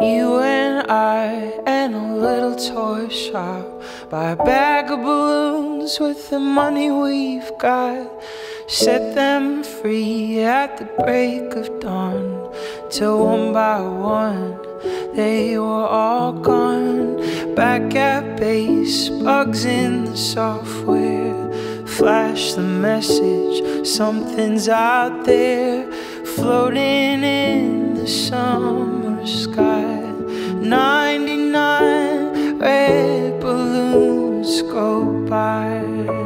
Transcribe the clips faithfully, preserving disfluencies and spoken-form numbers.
You and I and a little toy shop, buy a bag of balloons with the money we've got, set them free at the break of dawn, till one by one they were all gone. Back at base, bugs in the software flash the message, something's out there, floating in the summer sky. Ninety-nine red balloons go by.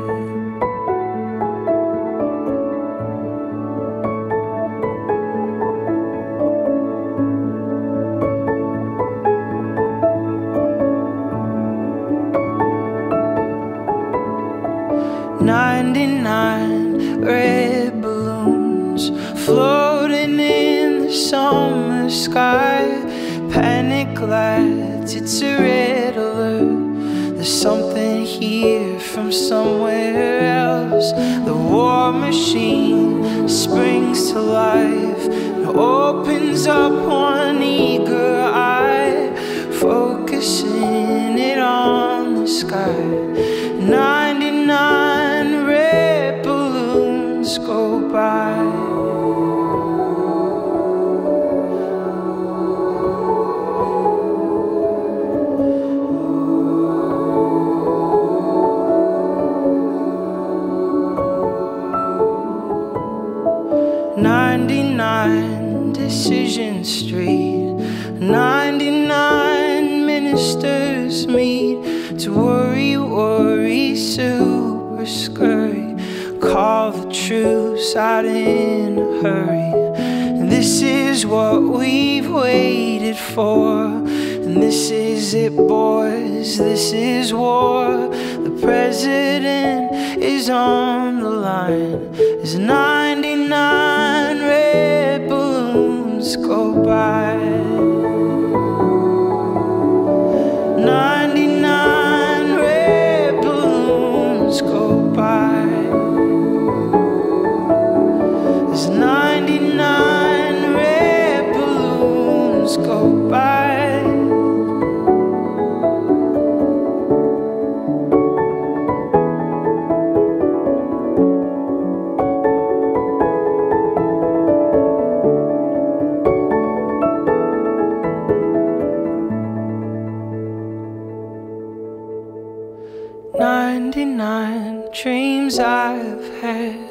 Ninety-nine red balloons floating in the summer sky. Panic lights, it's a red alert. There's something here from somewhere else. The war machine springs to life and opens up one eager eye, focusing it on the sky. Ninety-nine red balloons go by. Ninety-nine Decision Street, ninety-nine ministers meet to worry, worry, super scurry, call the truce out in a hurry. And this is what we've waited for, and this is it, boys, this is war. The president is on the line as ninety-nine red balloons go by. Ninety-nine red balloons go by. As ninety-nine red balloons go by. Ninety-nine dreams I've had,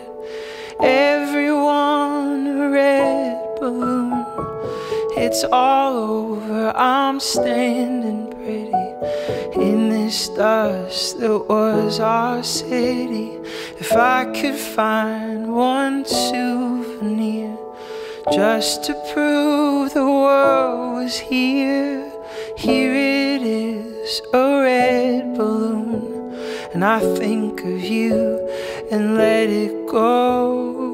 everyone a red balloon. It's all over, I'm standing pretty in this dust that was our city. If I could find one souvenir just to prove the world was here, here it is, a red balloon. And I think of you and let it go.